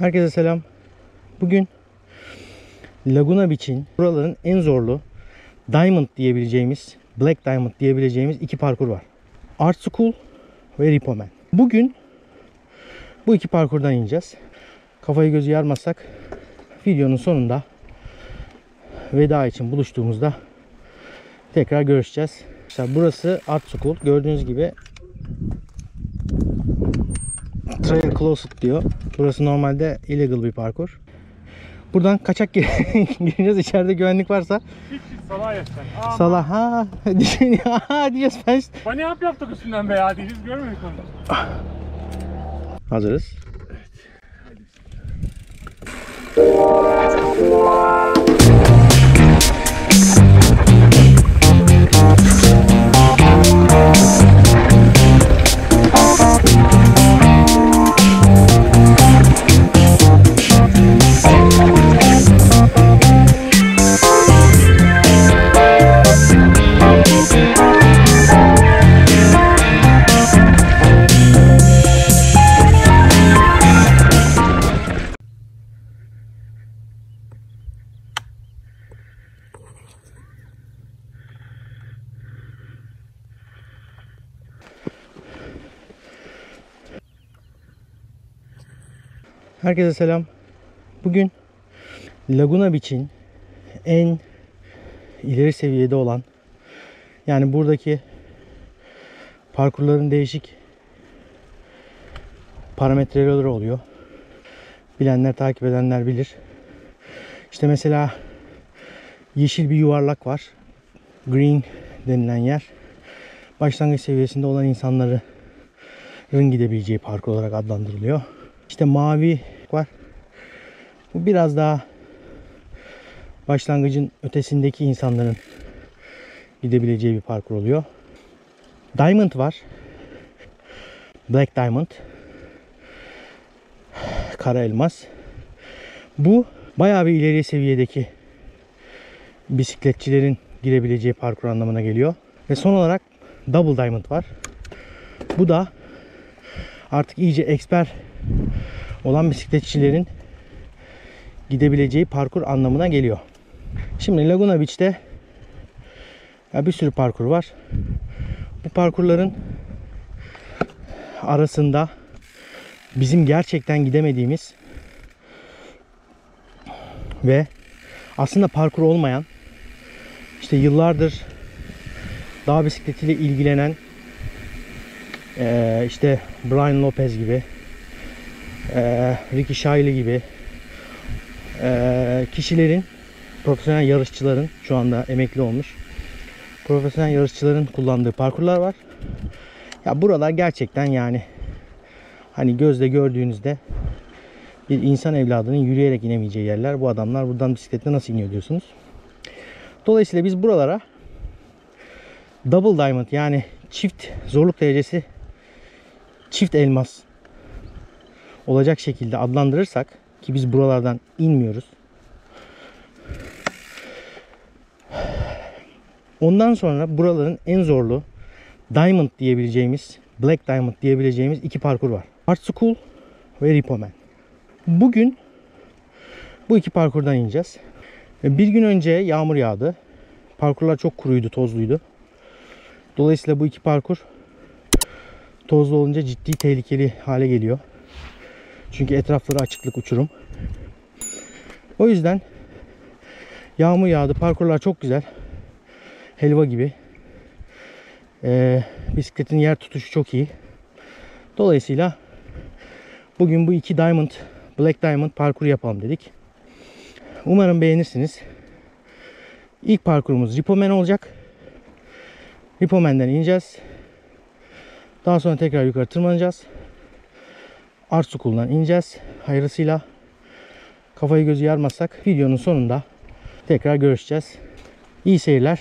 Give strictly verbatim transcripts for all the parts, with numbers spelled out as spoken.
Herkese selam. Bugün Laguna Beach'in buraların en zorlu Diamond diyebileceğimiz, Black Diamond diyebileceğimiz iki parkur var. Art School ve Ripoman. Bugün bu iki parkurdan ineceğiz. Kafayı gözü yarmazsak videonun sonunda veda için buluştuğumuzda tekrar görüşeceğiz. İşte burası Art School. Gördüğünüz gibi Trail Closed diyor. Burası normalde illegal bir parkur. Buradan kaçak gireceğiz. İçeride güvenlik varsa. Hiç hiç salağa yaşayan. Salah ha düşün ya diyeceğiz ben. Bana yap yaptık üstünden be ya diyeceğiz, görmedik onu. Hazırız. Herkese selam. Bugün Laguna Beach'in en ileri seviyede olan, yani buradaki parkurların değişik parametreleri oluyor. Bilenler, takip edenler bilir. İşte mesela yeşil bir yuvarlak var. Green denilen yer. Başlangıç seviyesinde olan insanların gidebileceği parkur olarak adlandırılıyor. İşte mavi var. Bu biraz daha başlangıcın ötesindeki insanların gidebileceği bir parkur oluyor. Diamond var. Black Diamond. Kara elmas. Bu bayağı bir ileri seviyedeki bisikletçilerin girebileceği parkur anlamına geliyor. Ve son olarak Double Diamond var. Bu da artık iyice expert olan bisikletçilerin gidebileceği parkur anlamına geliyor. Şimdi Laguna Beach'te bir sürü parkur var. Bu parkurların arasında bizim gerçekten gidemediğimiz ve aslında parkur olmayan, işte yıllardır dağ bisikletiyle ilgilenen ee, işte Brian Lopez gibi, ee, Ricky Shiley gibi ee, kişilerin, profesyonel yarışçıların, şu anda emekli olmuş profesyonel yarışçıların kullandığı parkurlar var. Ya buralar gerçekten, yani hani gözle gördüğünüzde bir insan evladının yürüyerek inemeyeceği yerler. Bu adamlar buradan bisikletle nasıl iniyor diyorsunuz. Dolayısıyla biz buralara Double Diamond, yani çift zorluk derecesi çift elmas olacak şekilde adlandırırsak, ki biz buralardan inmiyoruz. Ondan sonra buraların en zorlu Diamond diyebileceğimiz, Black Diamond diyebileceğimiz iki parkur var. Art School ve Ripoman. Bugün bu iki parkurdan ineceğiz. Bir gün önce yağmur yağdı. Parkurlar çok kuruydu, tozluydu. Dolayısıyla bu iki parkur tozlu olunca ciddi tehlikeli hale geliyor. Çünkü etrafları açıklık, uçurum. O yüzden yağmur yağdı. Parkurlar çok güzel. Helva gibi. Ee, bisikletin yer tutuşu çok iyi. Dolayısıyla bugün bu iki Diamond, Black Diamond parkuru yapalım dedik. Umarım beğenirsiniz. İlk parkurumuz Ripoman olacak. Ripoman'den ineceğiz. Daha sonra tekrar yukarı tırmanacağız. Art School'dan ineceğiz. Hayırlısıyla, kafayı gözü yarmazsak videonun sonunda tekrar görüşeceğiz. İyi seyirler.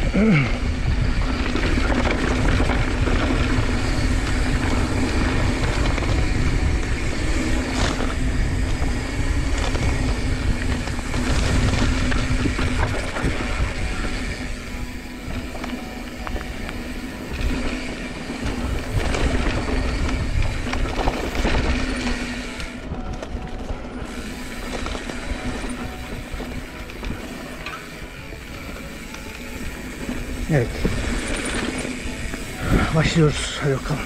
Evet. Başlıyoruz. Hadi bakalım.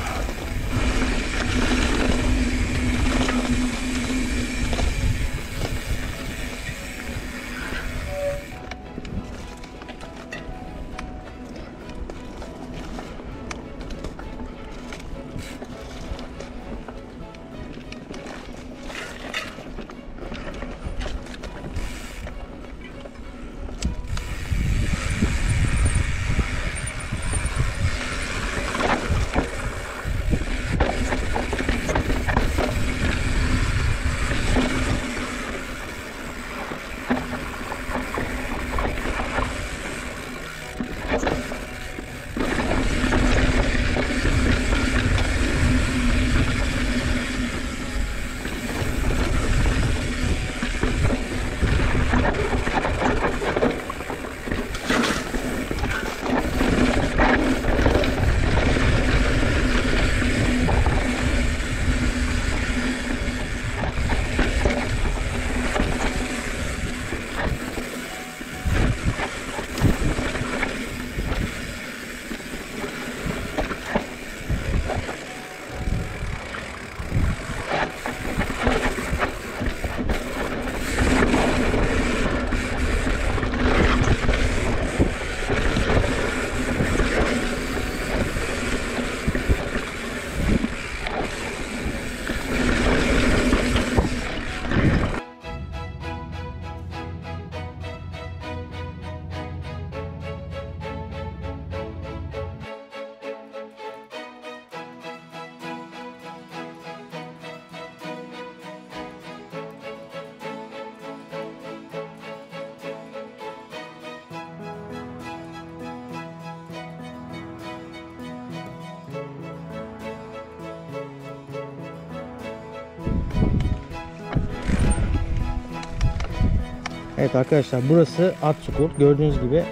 Evet arkadaşlar, burası Art School. Gördüğünüz gibi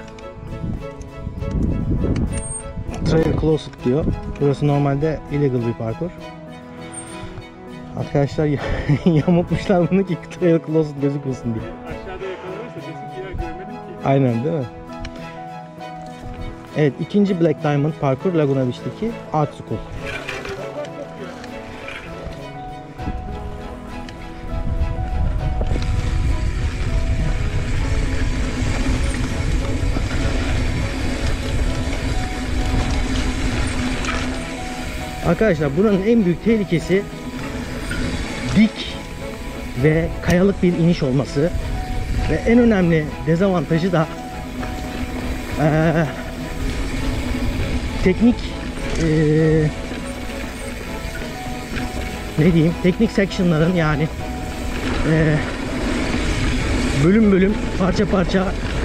Trail Closet diyor. Burası normalde illegal bir parkur. Arkadaşlar yamukmuşlar bunu ki Trail Closet gözükmesin diye. Aşağıda yakalanırsa kesin bir yer görmedim ki. Aynen değil mi? Evet, ikinci Black Diamond parkur Laguna Beach'teki Art School. Arkadaşlar buranın en büyük tehlikesi dik ve kayalık bir iniş olması ve en önemli dezavantajı da ee, teknik ee, ne diyeyim teknik sectionların yani ee, bölüm bölüm parça parça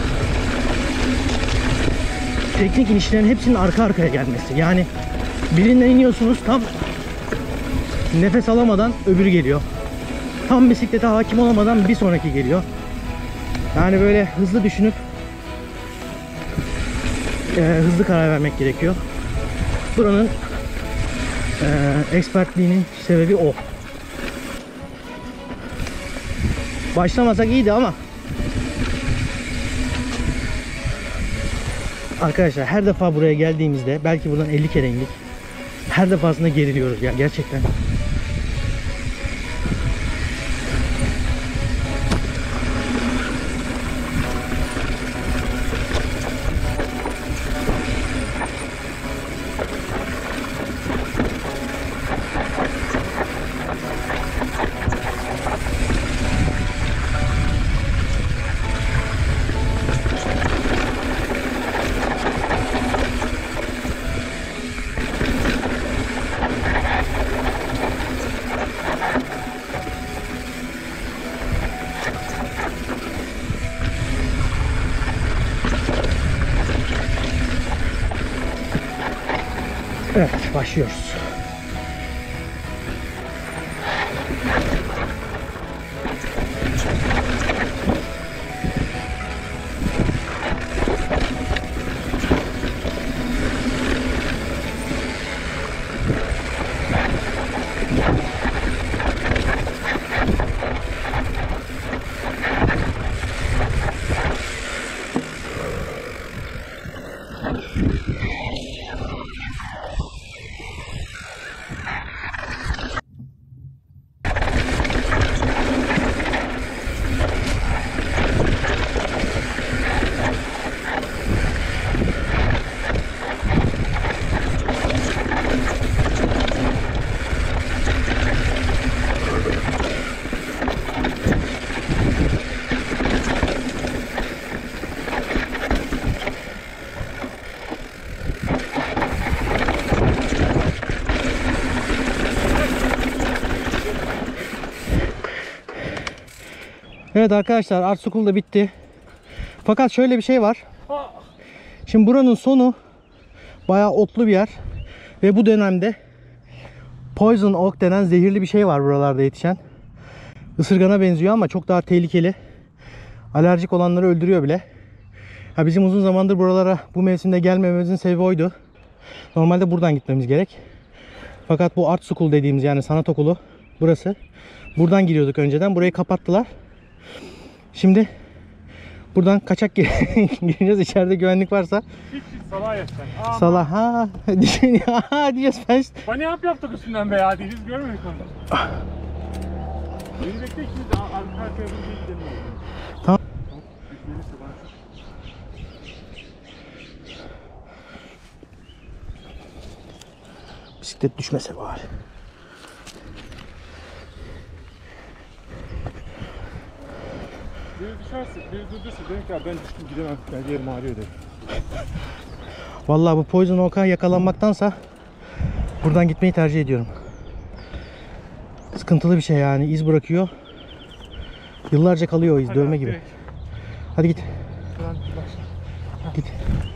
teknik inişlerin hepsinin arka arkaya gelmesi. Yani birinden iniyorsunuz, tam nefes alamadan öbürü geliyor. Tam bisiklete hakim olamadan bir sonraki geliyor. Yani böyle hızlı düşünüp e, hızlı karar vermek gerekiyor. Buranın e, expertliğinin sebebi o. Başlamasak iyiydi ama arkadaşlar her defa buraya geldiğimizde belki buradan elli kere indik. Her defasında geriliyoruz ya gerçekten. Evet, başlıyoruz. Evet arkadaşlar, Art School da bitti. Fakat şöyle bir şey var. Şimdi buranın sonu bayağı otlu bir yer. Ve bu dönemde Poison Oak denen zehirli bir şey var buralarda yetişen. Isırgana benziyor ama çok daha tehlikeli. Alerjik olanları öldürüyor bile. Ha, bizim uzun zamandır buralara bu mevsimde gelmememizin sebebi oydu. Normalde buradan gitmemiz gerek. Fakat bu Art School dediğimiz, yani sanat okulu burası. Buradan giriyorduk önceden. Burayı kapattılar. Şimdi buradan kaçak gireceğiz. İçeride güvenlik varsa. Hiç hiç salağa yatacaksın. Salah ha düşün ya diyeceğiz ben. Bana yap yaptık üstünden be ya, değiliz görmedik onu. Beni bekle, ikimiz de arka arkaya bir gidelim. Tamam. Bisiklet düşmese bari. Biri düşerse, biri durdursa demek ya ben düştüm gidemem. Ben yerim ağrıyor dedim. Vallahi bu Poison Oak'a yakalanmaktansa buradan gitmeyi tercih ediyorum. Sıkıntılı bir şey yani, iz bırakıyor. Yıllarca kalıyor o iz, Hadi dövme abi, gibi. direkt. Hadi git. Şuradan başla. Git.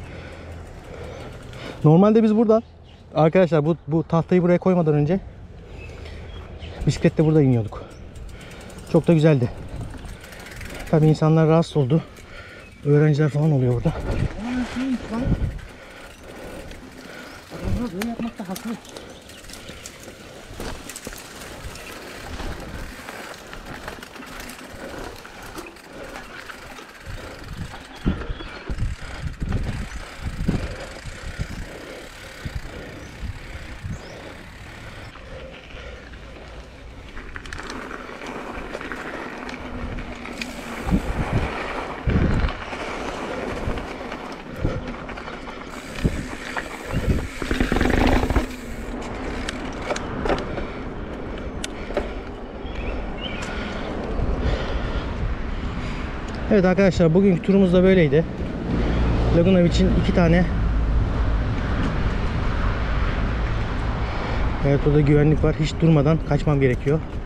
Normalde biz buradan, arkadaşlar bu, bu tahtayı buraya koymadan önce bisikletle burada iniyorduk. Çok da güzeldi. Tabii insanlar rahatsız oldu. Öğrenciler falan oluyor burada. Aa, şeymiş lan. Adamlar böyle yapmakta haklı. Evet arkadaşlar, bugünkü turumuz da böyleydi. Laguna Beach'in iki tane. Evet, burada güvenlik var. Hiç durmadan kaçmam gerekiyor.